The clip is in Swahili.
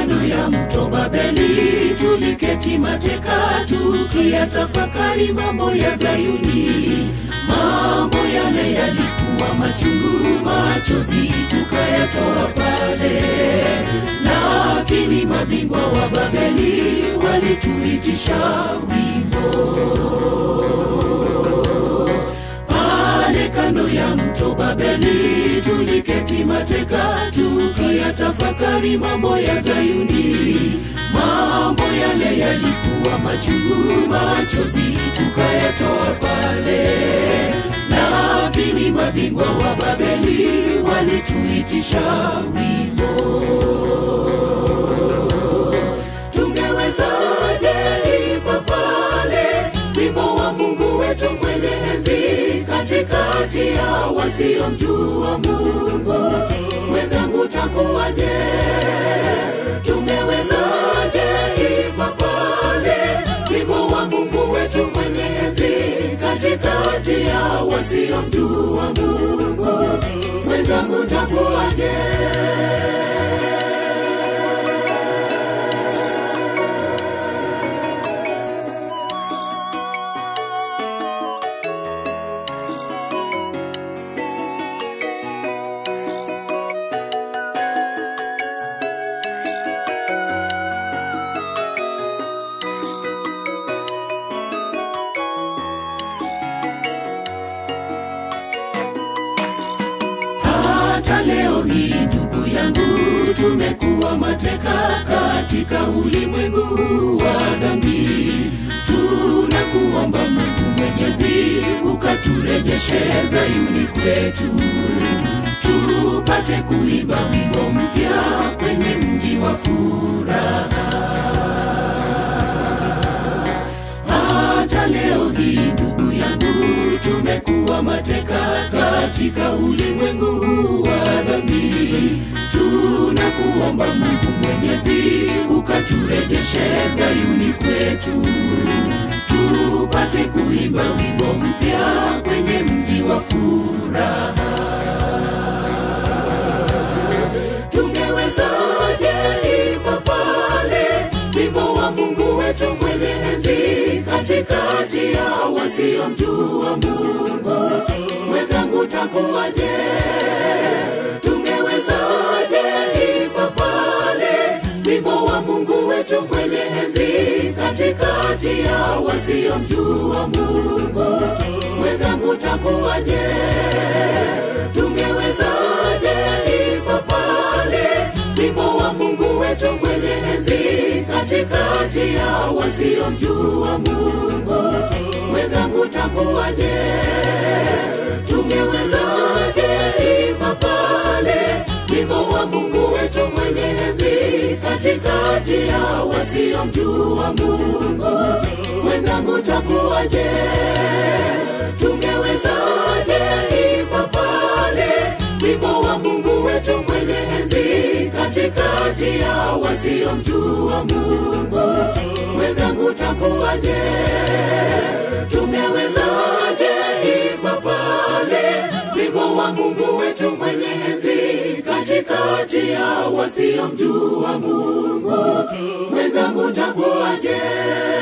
kando ya mto Babeli tuliketi mateka tukiyatafakari mambo ya Zayuni. Mambo yale yalikuwa machungu, machozi tukayatoa pale. Lakini mabingwa wa Babeli walituitisha wimbo. Pale kando ya mto Babeli tuliketi mateka tukiyatafakari mambo ya Zayuni. Mambo yale yalikuwa machungu, machozi tukayatoa pale. Lakini mabingwa wa Babeli walituitisha wimbo. Tungewezaje imba pale wimbo wa Mungu wetu mwenye enzi katikati ya wasiomjua Mungu? Mwenzangu takuwaje? Tungewezaje imba pale wimbo wa Mungu wetu mwenye enzi katikati ya wasiomjua Mungu? Mwenzangu takuwaje? Hata leo hii ndugu yangu, tumekuwa mateka katika ulimwengu wa dhambi. Tunakuomba Mungu Mwenyezi, ukaturejeshe Zayuni kwetu, tupate kuimba wimbo mpya kwenye mji wa furaha. Hata leo hii ndugu yangu, tumekuwa mateka katika ulimwengu wa dhambi. Tunakuomba Mungu Mwenyezi, ukaturejeshe Zayuni kwetu, tupate kuimba wimbo mpya kwenye mji wa furaha. Tungewezaje imba pale wimbo wa Mungu wetu mwenye enzi katikati ya wasiomjua Mungu? Mwenzangu takuwaje? Tungewezaje imba pale wimbo wa Mungu wetu mwenye enzi katikati ya wasiomjua Mungu? Mwenzangu takuwaje? Tungewezaje imba pale wimbo wa Mungu wetu mwenye enzi katikati ya wasiomjua Mungu? Mwenzangu takuwaje? Tungewezaje imba pale wimbo wa Mungu wetu mwenye enzi katikati ya wasiomjua Mungu? Mwenzangu takuwaje? Tungewezaje imba pale wimbo wa Mungu wetu mwenye enzi katikati ya wasiomjua Mungu? Mwenzangu takuwaje? Tungewezaje imba pale wimbo wa Mungu wetu mwenye enzi katikati ya wasiomjua Mungu? Mwenzangu takuwaje?